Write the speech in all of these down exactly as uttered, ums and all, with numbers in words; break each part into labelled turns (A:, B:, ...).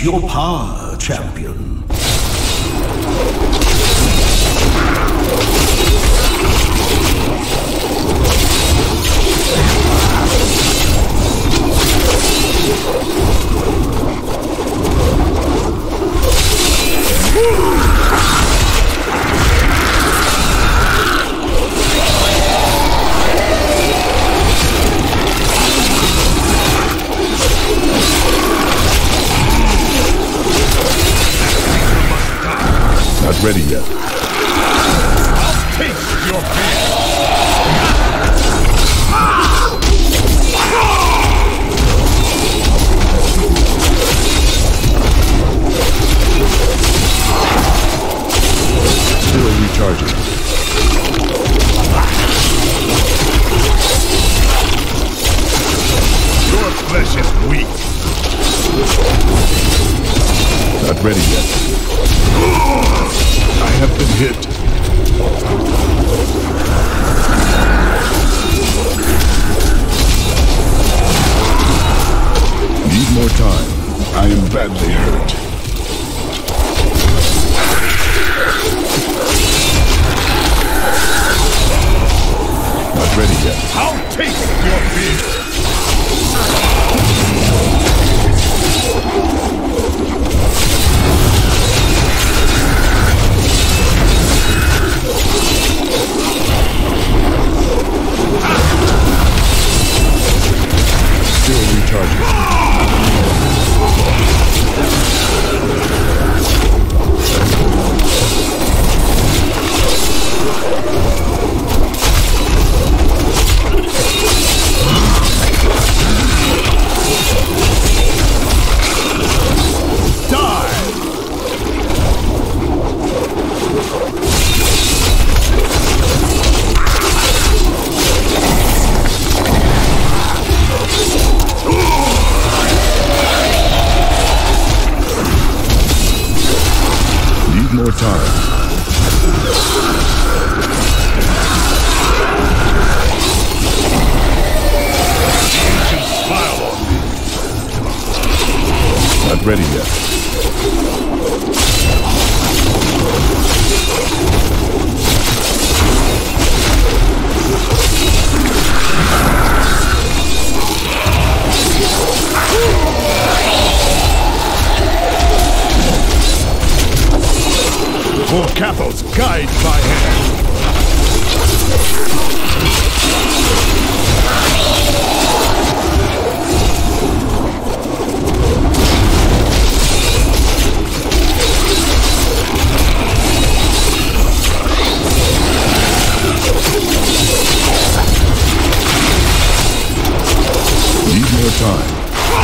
A: Unleash your power, champion.
B: Not ready yet.
C: I'll taste your fear!
B: Still recharging.
C: Your flesh is weak.
B: Not ready yet. I have been hit. Need more time. I am badly hurt. Not ready yet.
C: I'll taste your fear!
B: Still recharging. More time. Not ready yet.
C: For Cathos, guide my hand.
B: Need more time.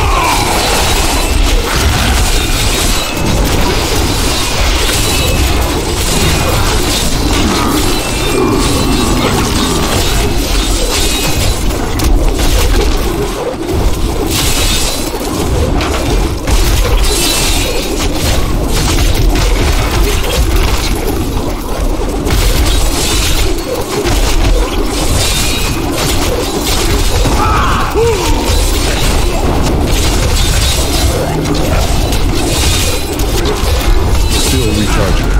B: Still recharging.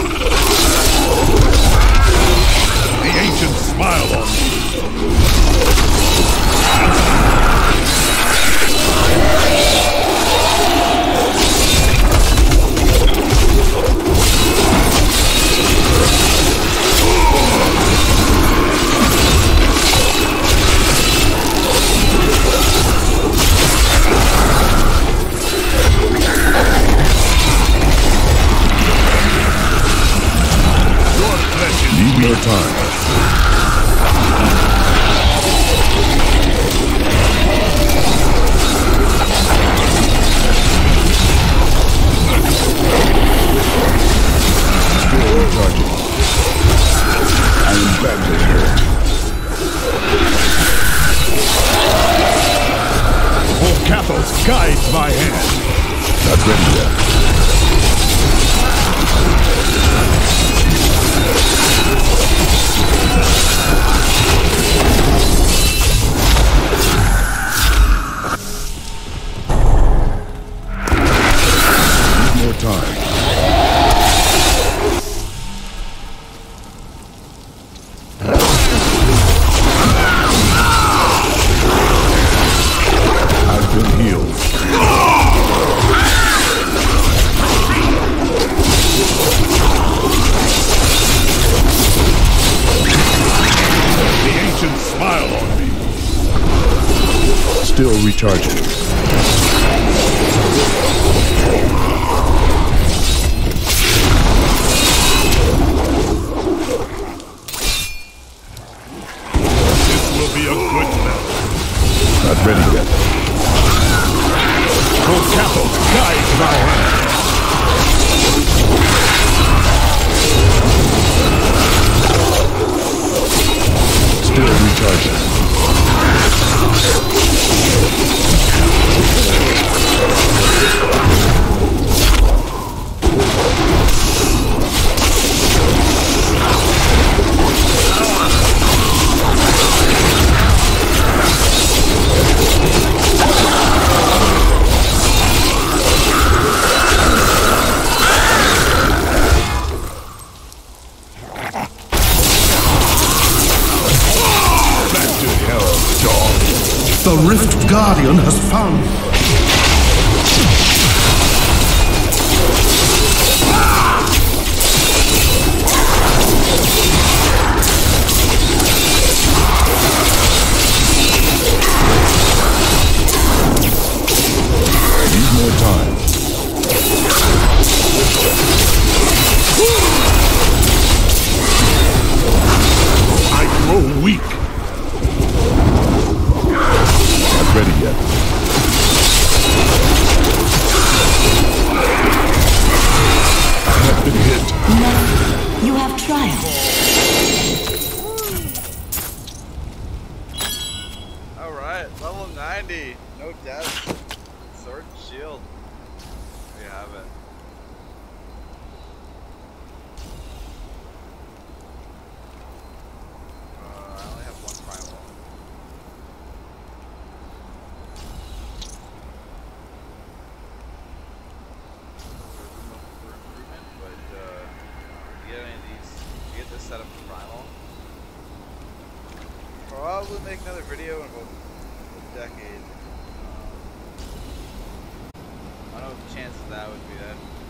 C: The ancients smile on me.
B: Need more time. Still recharging. I am badly hurt.
C: For Cathos, guide my hand.
B: Not ready yet. time. I've been healed.
C: The ancients smile on me.
B: Still recharging.
C: This will be a good match.
B: Not ready yet.
C: Full capo, guide thy hand.
B: Still recharging.
A: The Rift Guardian has found me.
B: Need more time.
C: I grow weak.
B: Not ready yet.
C: I have been hit.
D: Next, you have triumphed.
E: Alright, level ninety. No death. Sword and shield. There you have it. Uh, I only have one primal. For improvement, but uh, to get any of these, to get this set up for primal, probably make another video in about a decade. Um, I don't know what the chances of that would be that.